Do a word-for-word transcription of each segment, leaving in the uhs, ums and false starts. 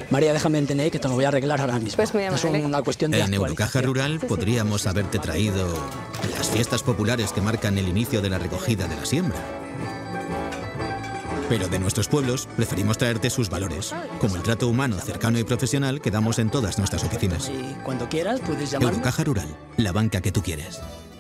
María, déjame entender que te lo voy a arreglar ahora mismo. Pues muy es amable. una cuestión de En Eurocaja Rural podríamos haberte traído las fiestas populares que marcan el inicio de la recogida de la siembra. Pero de nuestros pueblos preferimos traerte sus valores, como el trato humano, cercano y profesional que damos en todas nuestras oficinas. Y cuando quieras puedes llamarme. Eurocaja Rural, la banca que tú quieres.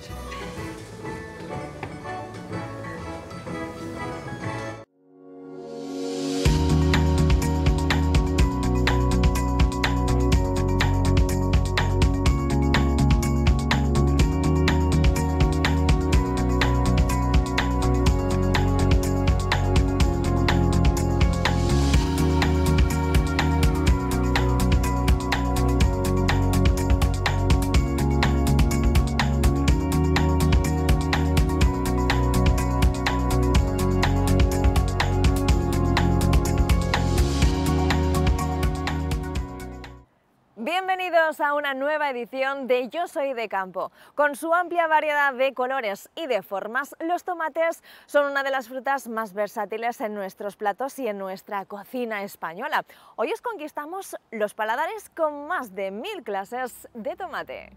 Bienvenidos a una nueva edición de Yo Soy de Campo. Con su amplia variedad de colores y de formas, los tomates son una de las frutas más versátiles en nuestros platos y en nuestra cocina española. Hoy os conquistamos los paladares con más de mil clases de tomate.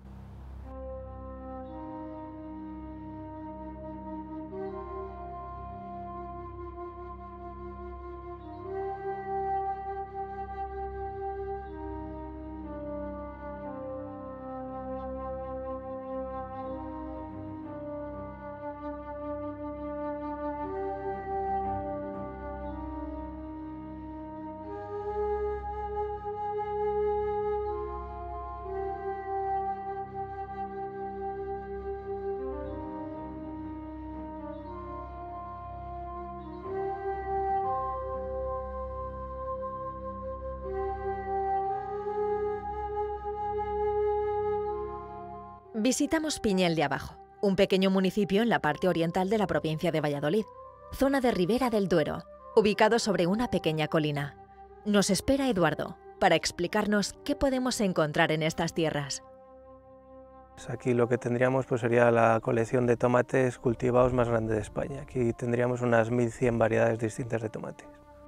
Visitamos Piñel de Abajo, un pequeño municipio en la parte oriental de la provincia de Valladolid, zona de Ribera del Duero, ubicado sobre una pequeña colina. Nos espera Eduardo para explicarnos qué podemos encontrar en estas tierras. Aquí lo que tendríamos pues, sería la colección de tomates cultivados más grande de España. Aquí tendríamos unas mil cien variedades distintas de tomates.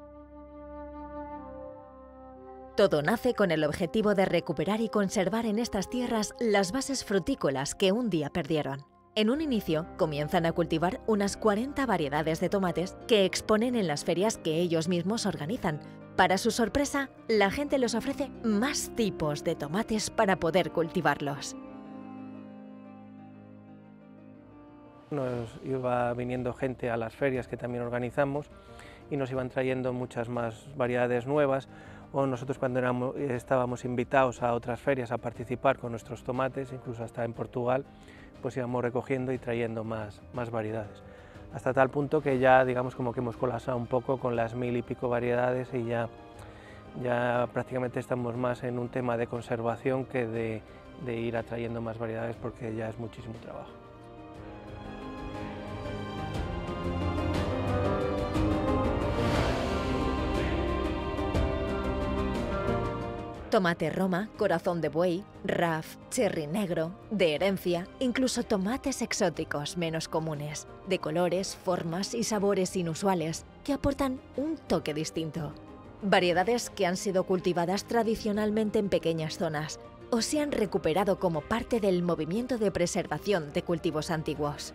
Todo nace con el objetivo de recuperar y conservar en estas tierras las bases frutícolas que un día perdieron. En un inicio, comienzan a cultivar unas cuarenta variedades de tomates que exponen en las ferias que ellos mismos organizan. Para su sorpresa, la gente les ofrece más tipos de tomates para poder cultivarlos. Nos iba viniendo gente a las ferias que también organizamos y nos iban trayendo muchas más variedades nuevas, o nosotros cuando éramos, estábamos invitados a otras ferias a participar con nuestros tomates, incluso hasta en Portugal, pues íbamos recogiendo y trayendo más, más variedades. Hasta tal punto que ya digamos como que hemos colapsado un poco con las mil y pico variedades y ya, ya prácticamente estamos más en un tema de conservación que de, de ir atrayendo más variedades, porque ya es muchísimo trabajo. Tomate Roma, corazón de buey, Raf, cherry negro, de herencia, incluso tomates exóticos menos comunes, de colores, formas y sabores inusuales que aportan un toque distinto. Variedades que han sido cultivadas tradicionalmente en pequeñas zonas o se han recuperado como parte del movimiento de preservación de cultivos antiguos.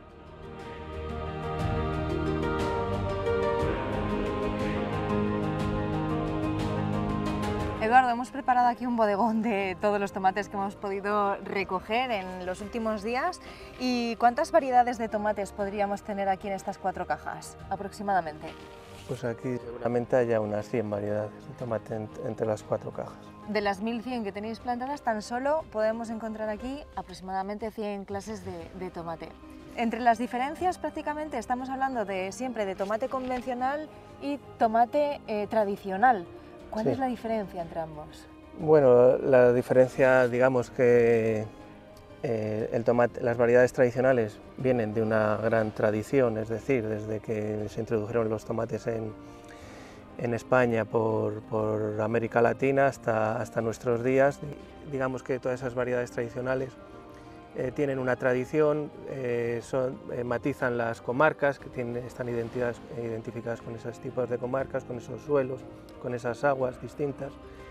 Eduardo, hemos preparado aquí un bodegón de todos los tomates que hemos podido recoger en los últimos días. ¿Y cuántas variedades de tomates podríamos tener aquí en estas cuatro cajas, aproximadamente? Pues aquí seguramente haya unas cien variedades de tomate en, entre las cuatro cajas. De las mil cien que tenéis plantadas, tan solo podemos encontrar aquí aproximadamente cien clases de, de tomate. Entre las diferencias prácticamente estamos hablando de siempre de tomate convencional y tomate eh, tradicional. ¿Cuál sí. es la diferencia entre ambos? Bueno, la diferencia, digamos que eh, el tomate, las variedades tradicionales vienen de una gran tradición, es decir, desde que se introdujeron los tomates en, en España por, por América Latina hasta, hasta nuestros días. Digamos que todas esas variedades tradicionales eh, tienen una tradición, eh, son, eh, matizan las comarcas, que tienen, están identificadas con esos tipos de comarcas, con esos suelos, con esas aguas distintas,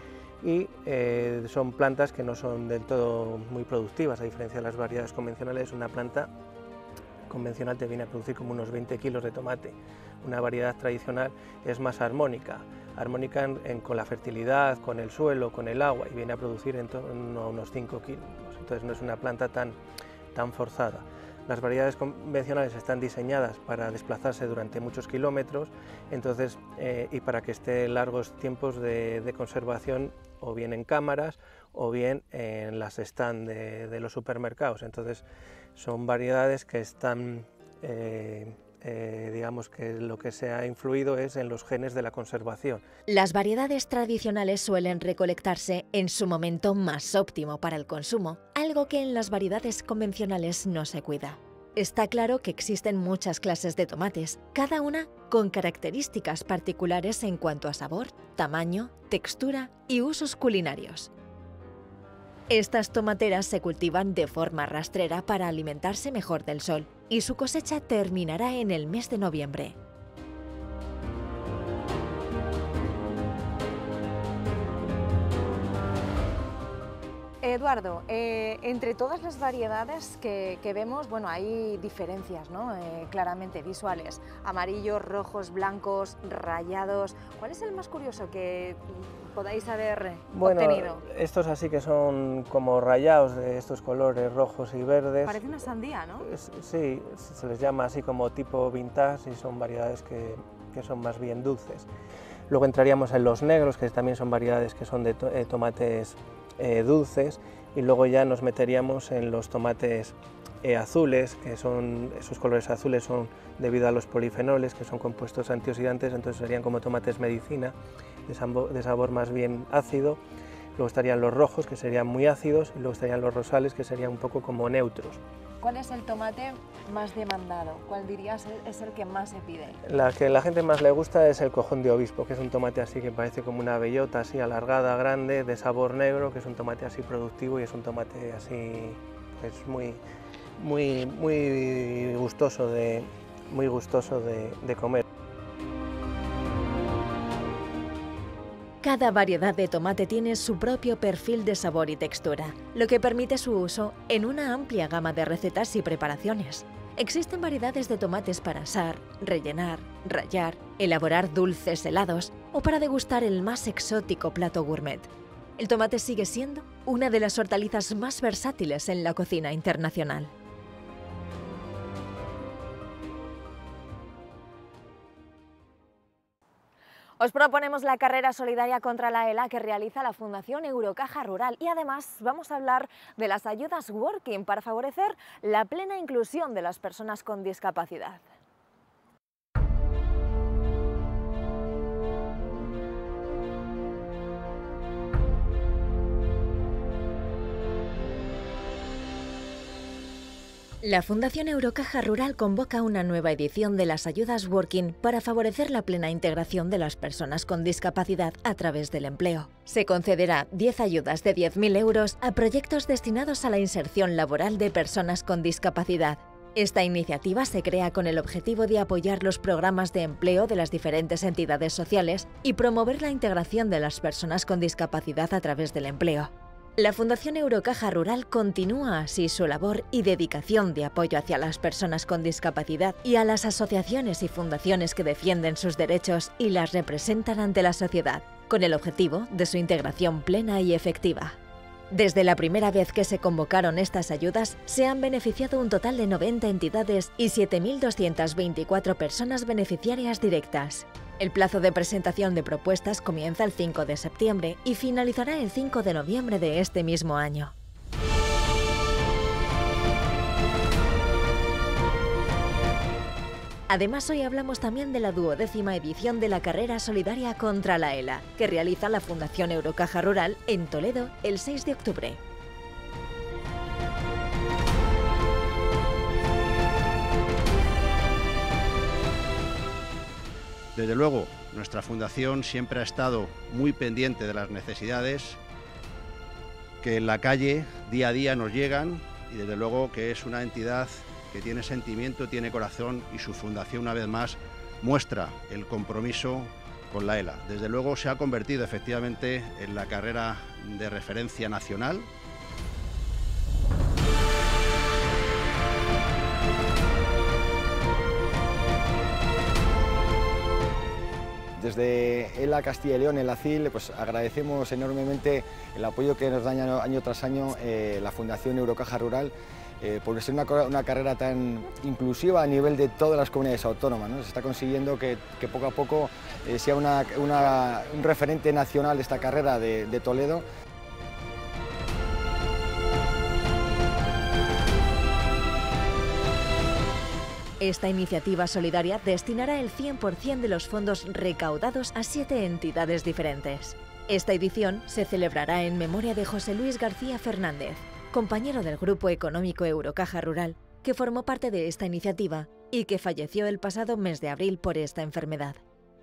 y eh, son plantas que no son del todo muy productivas, a diferencia de las variedades convencionales. Una planta convencional te viene a producir como unos veinte kilos de tomate, una variedad tradicional es más armónica, armónica en, en, con la fertilidad, con el suelo, con el agua, y viene a producir en torno a unos cinco kilos, entonces no es una planta tan, tan forzada. Las variedades convencionales están diseñadas para desplazarse durante muchos kilómetros, entonces, eh, y para que esté largos tiempos de, de conservación, o bien en cámaras o bien en las stand de, de los supermercados. Entonces son variedades que están, eh, eh, digamos que lo que se ha influido es en los genes de la conservación. Las variedades tradicionales suelen recolectarse en su momento más óptimo para el consumo, algo que en las variedades convencionales no se cuida. Está claro que existen muchas clases de tomates, cada una con características particulares en cuanto a sabor, tamaño, textura y usos culinarios. Estas tomateras se cultivan de forma rastrera para alimentarse mejor del sol y su cosecha terminará en el mes de noviembre. Eduardo, eh, entre todas las variedades que, que vemos, bueno, hay diferencias, ¿no? Eh, claramente visuales, amarillos, rojos, blancos, rayados. ¿Cuál es el más curioso que podáis haber bueno, obtenido? Estos así que son como rayados de estos colores rojos y verdes. Parece una sandía, ¿no? Es, sí, se les llama así como tipo vintage y son variedades que, que son más bien dulces. Luego entraríamos en los negros, que también son variedades que son de to eh, tomates Eh, dulces, y luego ya nos meteríamos en los tomates eh, azules, que son, esos colores azules son debido a los polifenoles, que son compuestos antioxidantes, entonces serían como tomates medicina, de sabor, de sabor más bien ácido. Luego estarían los rojos, que serían muy ácidos, y luego estarían los rosales, que serían un poco como neutros. ¿Cuál es el tomate más demandado? ¿Cuál dirías es el que más se pide? La que a la gente más le gusta es el cojón de obispo, que es un tomate así que parece como una bellota, así alargada, grande, de sabor negro, que es un tomate así productivo y es un tomate así pues muy, muy, muy gustoso de, muy gustoso de, de comer. Cada variedad de tomate tiene su propio perfil de sabor y textura, lo que permite su uso en una amplia gama de recetas y preparaciones. Existen variedades de tomates para asar, rellenar, rallar, elaborar dulces helados o para degustar el más exótico plato gourmet. El tomate sigue siendo una de las hortalizas más versátiles en la cocina internacional. Os proponemos la carrera solidaria contra la ELA que realiza la Fundación Eurocaja Rural y además vamos a hablar de las ayudas Working para favorecer la plena inclusión de las personas con discapacidad. La Fundación Eurocaja Rural convoca una nueva edición de las ayudas Working para favorecer la plena integración de las personas con discapacidad a través del empleo. Se concederá diez ayudas de diez mil euros a proyectos destinados a la inserción laboral de personas con discapacidad. Esta iniciativa se crea con el objetivo de apoyar los programas de empleo de las diferentes entidades sociales y promover la integración de las personas con discapacidad a través del empleo. La Fundación Eurocaja Rural continúa así su labor y dedicación de apoyo hacia las personas con discapacidad y a las asociaciones y fundaciones que defienden sus derechos y las representan ante la sociedad, con el objetivo de su integración plena y efectiva. Desde la primera vez que se convocaron estas ayudas, se han beneficiado un total de noventa entidades y siete mil doscientas veinticuatro personas beneficiarias directas. El plazo de presentación de propuestas comienza el cinco de septiembre y finalizará el cinco de noviembre de este mismo año. Además, hoy hablamos también de la duodécima edición de la carrera solidaria contra la ELA, que realiza la Fundación Eurocaja Rural en Toledo el seis de octubre. Desde luego, nuestra fundación siempre ha estado muy pendiente de las necesidades que en la calle día a día nos llegan y desde luego que es una entidad que tiene sentimiento, tiene corazón y su fundación una vez más muestra el compromiso con la ELA. Desde luego se ha convertido efectivamente en la carrera de referencia nacional. Desde ELA Castilla y León, el A C I L, pues agradecemos enormemente el apoyo que nos da año, año tras año eh, la Fundación Eurocaja Rural, eh, por ser una, una carrera tan inclusiva a nivel de todas las comunidades autónomas, ¿no? Se está consiguiendo que, que poco a poco eh, sea una, una, un referente nacional esta carrera de, de Toledo. Esta iniciativa solidaria destinará el cien por cien de los fondos recaudados a siete entidades diferentes. Esta edición se celebrará en memoria de José Luis García Fernández, compañero del Grupo Económico Eurocaja Rural, que formó parte de esta iniciativa y que falleció el pasado mes de abril por esta enfermedad.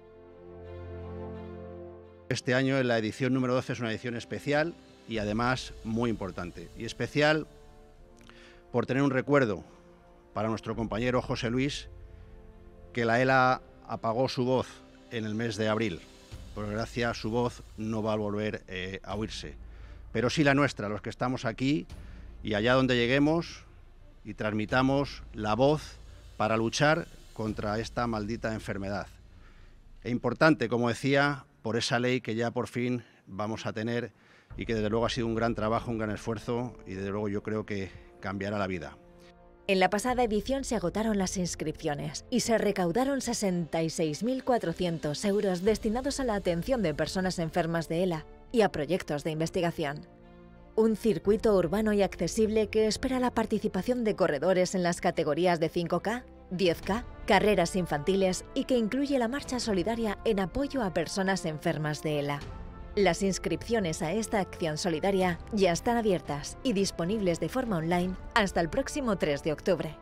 Este año, la edición número doce, es una edición especial y además muy importante. Y especial por tener un recuerdo para nuestro compañero José Luis, que la ELA apagó su voz en el mes de abril. Por desgracia, su voz no va a volver eh, a oírse, pero sí la nuestra, los que estamos aquí y allá donde lleguemos y transmitamos la voz para luchar contra esta maldita enfermedad. E importante, como decía, por esa ley que ya por fin vamos a tener y que desde luego ha sido un gran trabajo, un gran esfuerzo y desde luego yo creo que cambiará la vida. En la pasada edición se agotaron las inscripciones y se recaudaron sesenta y seis mil cuatrocientos euros destinados a la atención de personas enfermas de ELA y a proyectos de investigación. Un circuito urbano y accesible que espera la participación de corredores en las categorías de cinco K, diez K, carreras infantiles y que incluye la marcha solidaria en apoyo a personas enfermas de ELA. Las inscripciones a esta acción solidaria ya están abiertas y disponibles de forma online hasta el próximo tres de octubre.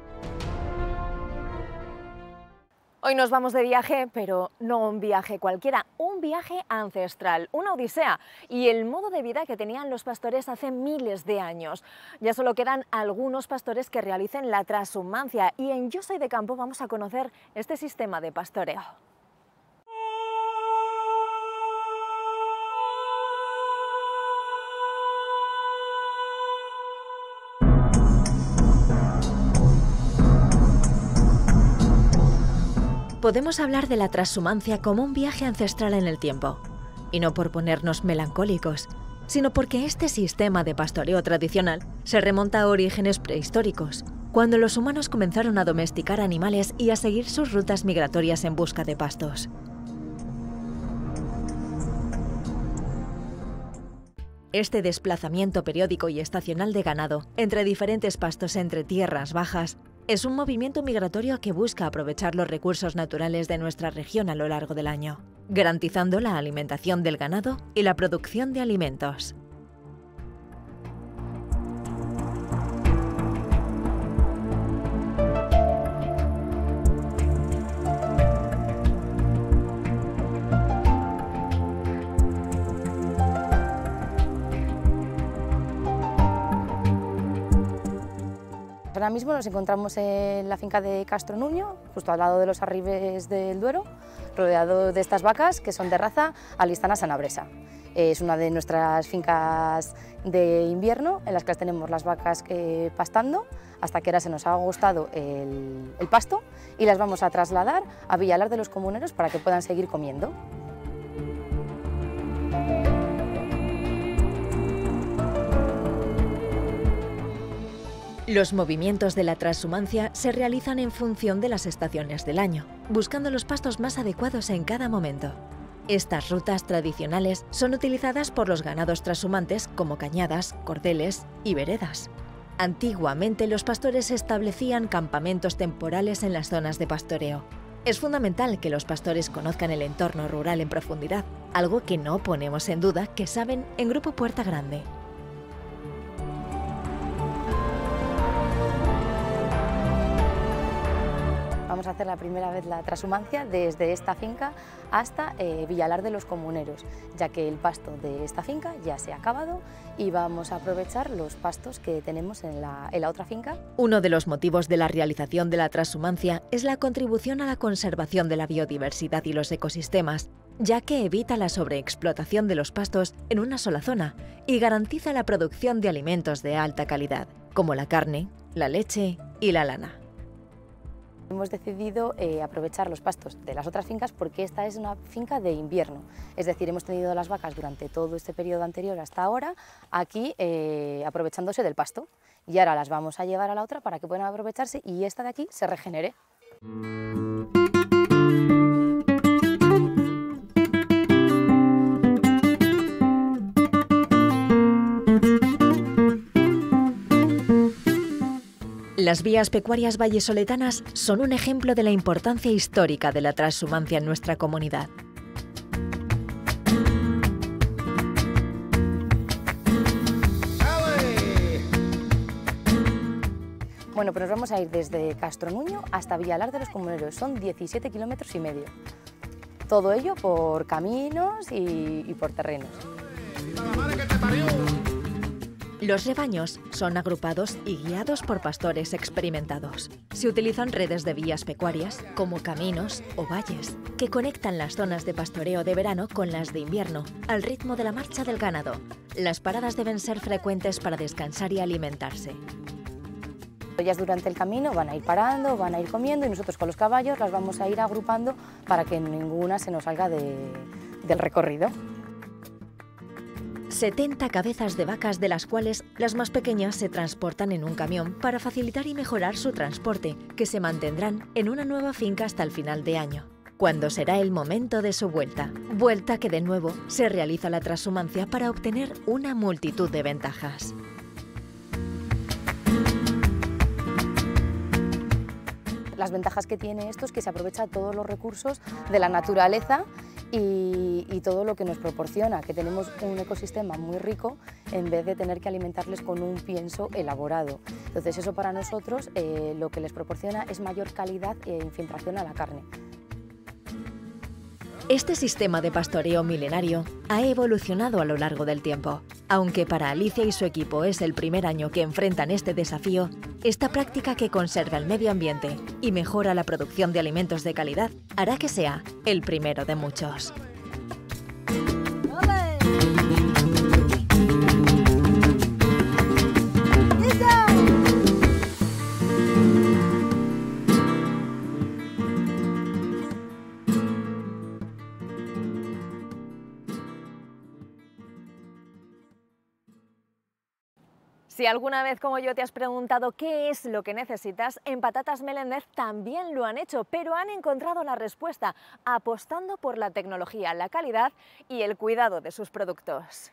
Hoy nos vamos de viaje, pero no un viaje cualquiera, un viaje ancestral, una odisea y el modo de vida que tenían los pastores hace miles de años. Ya solo quedan algunos pastores que realicen la trashumancia y en Yo Soy de Campo vamos a conocer este sistema de pastoreo. Podemos hablar de la trashumancia como un viaje ancestral en el tiempo, y no por ponernos melancólicos, sino porque este sistema de pastoreo tradicional se remonta a orígenes prehistóricos, cuando los humanos comenzaron a domesticar animales y a seguir sus rutas migratorias en busca de pastos. Este desplazamiento periódico y estacional de ganado entre diferentes pastos entre tierras bajas es un movimiento migratorio que busca aprovechar los recursos naturales de nuestra región a lo largo del año, garantizando la alimentación del ganado y la producción de alimentos. Ahora mismo nos encontramos en la finca de Castro Nuño, justo al lado de los arribes del Duero, rodeado de estas vacas que son de raza alistana sanabresa. Es una de nuestras fincas de invierno en las que las tenemos las vacas eh, pastando hasta que ahora se nos ha agostado el, el pasto y las vamos a trasladar a Villalar de los Comuneros para que puedan seguir comiendo. Los movimientos de la trashumancia se realizan en función de las estaciones del año, buscando los pastos más adecuados en cada momento. Estas rutas tradicionales son utilizadas por los ganados trashumantes como cañadas, cordeles y veredas. Antiguamente los pastores establecían campamentos temporales en las zonas de pastoreo. Es fundamental que los pastores conozcan el entorno rural en profundidad, algo que no ponemos en duda que saben en Grupo Puerta Grande. Vamos a hacer la primera vez la trashumancia desde esta finca hasta eh, Villalar de los Comuneros, ya que el pasto de esta finca ya se ha acabado y vamos a aprovechar los pastos que tenemos en la, en la otra finca. Uno de los motivos de la realización de la trashumancia es la contribución a la conservación de la biodiversidad y los ecosistemas, ya que evita la sobreexplotación de los pastos en una sola zona y garantiza la producción de alimentos de alta calidad, como la carne, la leche y la lana. Hemos decidido eh, aprovechar los pastos de las otras fincas porque esta es una finca de invierno, es decir, hemos tenido las vacas durante todo este periodo anterior hasta ahora aquí eh, aprovechándose del pasto, y ahora las vamos a llevar a la otra para que puedan aprovecharse y esta de aquí se regenere. Las vías pecuarias vallesoletanas son un ejemplo de la importancia histórica de la transhumancia en nuestra comunidad. Bueno, pues nos vamos a ir desde Castronuño hasta Villalar de los Comuneros, son diecisiete kilómetros y medio. Todo ello por caminos y, y por terrenos. Los rebaños son agrupados y guiados por pastores experimentados. Se utilizan redes de vías pecuarias, como caminos o valles, que conectan las zonas de pastoreo de verano con las de invierno, al ritmo de la marcha del ganado. Las paradas deben ser frecuentes para descansar y alimentarse. Ellas durante el camino van a ir parando, van a ir comiendo y nosotros con los caballos las vamos a ir agrupando para que ninguna se nos salga de, del recorrido. setenta cabezas de vacas, de las cuales las más pequeñas se transportan en un camión para facilitar y mejorar su transporte, que se mantendrán en una nueva finca hasta el final de año, cuando será el momento de su vuelta. Vuelta que de nuevo se realiza la transhumancia para obtener una multitud de ventajas. Las ventajas que tiene esto es que se aprovecha todos los recursos de la naturaleza y, y todo lo que nos proporciona, que tenemos un ecosistema muy rico en vez de tener que alimentarles con un pienso elaborado. Entonces eso para nosotros eh, lo que les proporciona es mayor calidad e infiltración a la carne. Este sistema de pastoreo milenario ha evolucionado a lo largo del tiempo. Aunque para Alicia y su equipo es el primer año que enfrentan este desafío, esta práctica que conserva el medio ambiente y mejora la producción de alimentos de calidad hará que sea el primero de muchos. Si alguna vez como yo te has preguntado qué es lo que necesitas, en Patatas Meléndez también lo han hecho, pero han encontrado la respuesta apostando por la tecnología, la calidad y el cuidado de sus productos.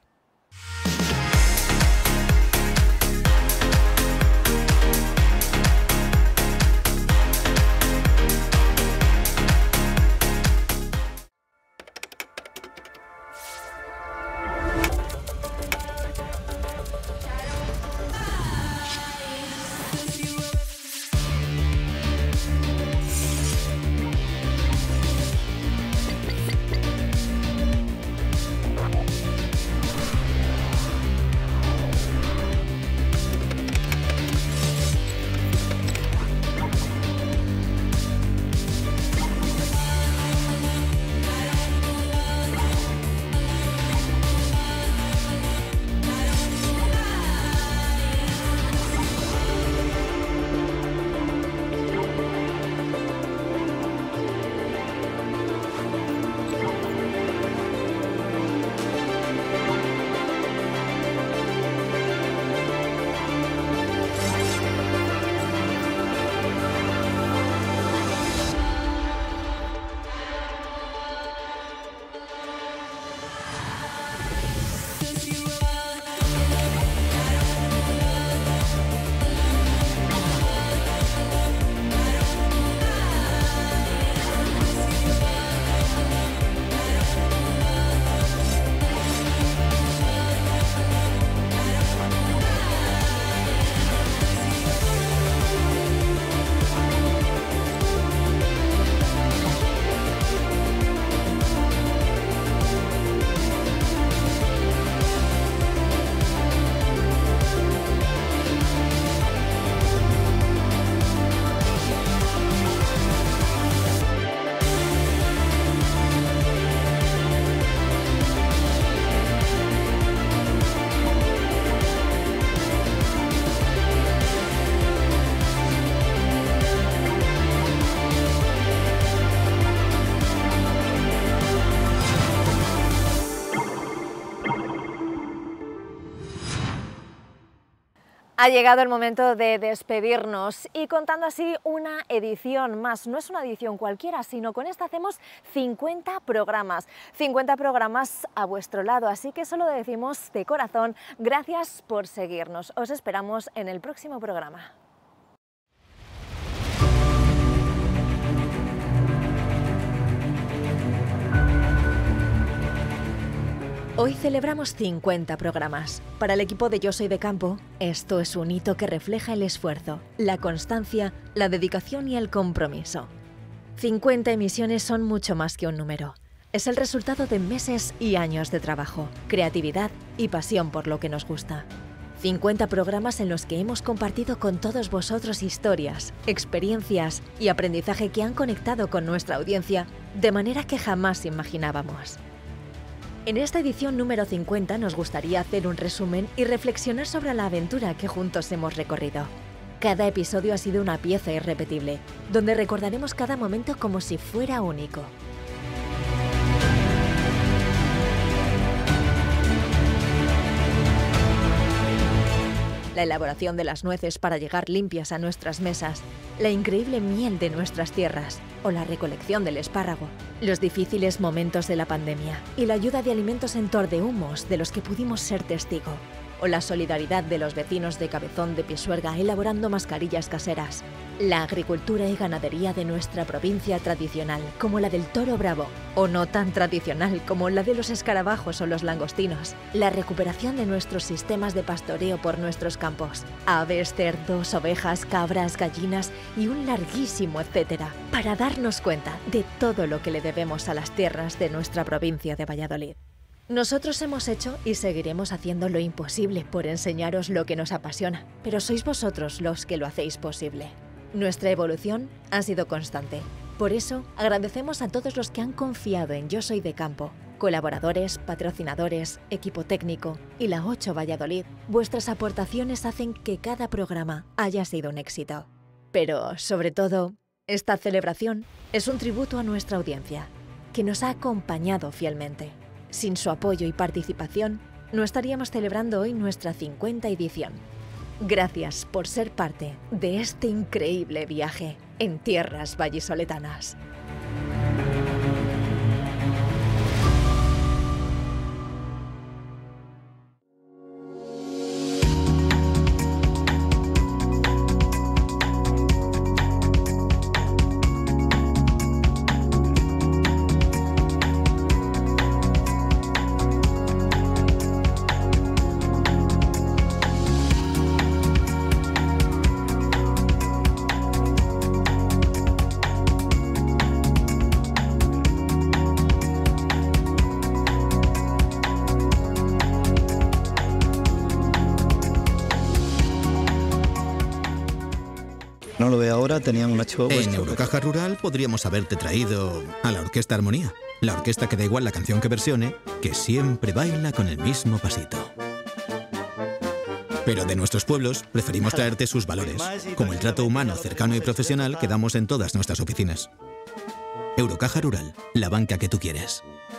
Ha llegado el momento de despedirnos y contando así una edición más. No es una edición cualquiera, sino con esta hacemos cincuenta programas. cincuenta programas a vuestro lado, así que solo decimos de corazón gracias por seguirnos. Os esperamos en el próximo programa. Hoy celebramos cincuenta programas. Para el equipo de Yo Soy de Campo, esto es un hito que refleja el esfuerzo, la constancia, la dedicación y el compromiso. cincuenta emisiones son mucho más que un número. Es el resultado de meses y años de trabajo, creatividad y pasión por lo que nos gusta. cincuenta programas en los que hemos compartido con todos vosotros historias, experiencias y aprendizaje que han conectado con nuestra audiencia de manera que jamás imaginábamos. En esta edición número cincuenta nos gustaría hacer un resumen y reflexionar sobre la aventura que juntos hemos recorrido. Cada episodio ha sido una pieza irrepetible, donde recordaremos cada momento como si fuera único. La elaboración de las nueces para llegar limpias a nuestras mesas, la increíble miel de nuestras tierras o la recolección del espárrago, los difíciles momentos de la pandemia y la ayuda de alimentos en Tordehumos de los que pudimos ser testigo, o la solidaridad de los vecinos de Cabezón de Pisuerga elaborando mascarillas caseras, la agricultura y ganadería de nuestra provincia tradicional, como la del toro bravo, o no tan tradicional como la de los escarabajos o los langostinos, la recuperación de nuestros sistemas de pastoreo por nuestros campos, aves, cerdos, ovejas, cabras, gallinas y un larguísimo etcétera, para darnos cuenta de todo lo que le debemos a las tierras de nuestra provincia de Valladolid. Nosotros hemos hecho y seguiremos haciendo lo imposible por enseñaros lo que nos apasiona, pero sois vosotros los que lo hacéis posible. Nuestra evolución ha sido constante. Por eso, agradecemos a todos los que han confiado en Yo Soy de Campo, colaboradores, patrocinadores, equipo técnico y la ocho Valladolid. Vuestras aportaciones hacen que cada programa haya sido un éxito. Pero, sobre todo, esta celebración es un tributo a nuestra audiencia, que nos ha acompañado fielmente. Sin su apoyo y participación, no estaríamos celebrando hoy nuestra cincuenta edición. Gracias por ser parte de este increíble viaje en tierras vallisoletanas. No lo veo ahora, tenían un hecho... En Eurocaja Rural podríamos haberte traído a la Orquesta Armonía. La orquesta que da igual la canción que versione, que siempre baila con el mismo pasito. Pero de nuestros pueblos preferimos traerte sus valores, como el trato humano, cercano y profesional que damos en todas nuestras oficinas. Eurocaja Rural, la banca que tú quieres.